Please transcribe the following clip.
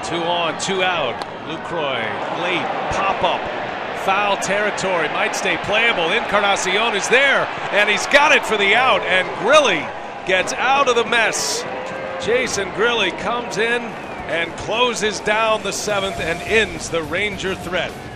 2 on, 2 out. Lucroy, late, pop-up, foul territory, might stay playable. Encarnacion is there, and he's got it for the out, and Grilli gets out of the mess. Jason Grilli comes in and closes down the 7th and ends the Ranger threat.